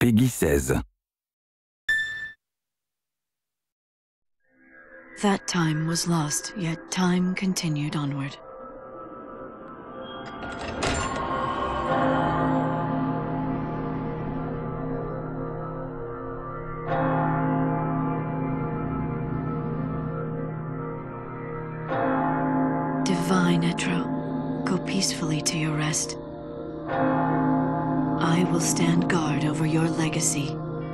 Peggy 16. That time was lost, yet time continued onward. Divine Etro, go peacefully to your rest. I will stand guard over your legacy.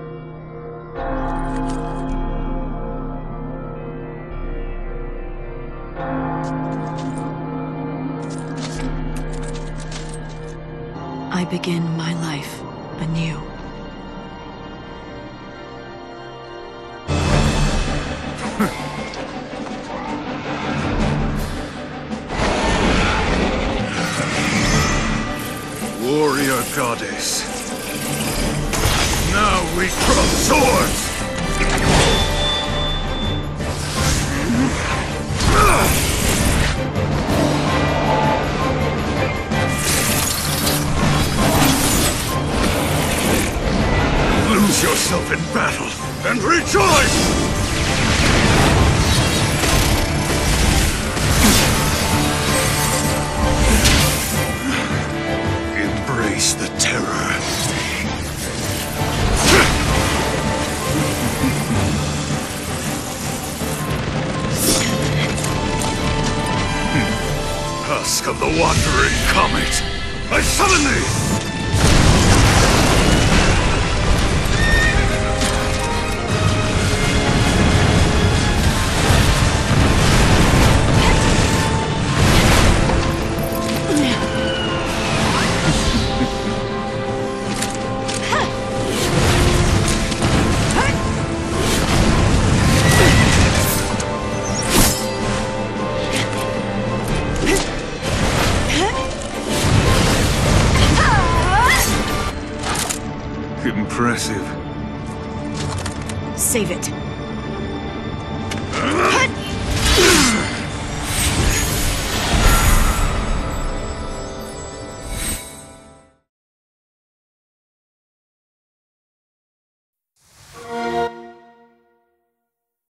I begin my life anew. Warrior goddess. Now we cross swords! Lose yourself in battle and rejoice! Embrace the terror. Husk of the wandering comet, I summon thee! Impressive. Save it.